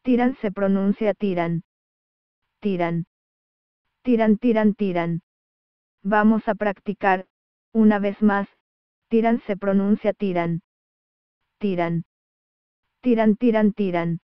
Tiran se pronuncia tiran. Tiran. Tiran, tiran, tiran. Vamos a practicar, una vez más, tiran se pronuncia tiran. Tiran. Tiran, tiran, tiran.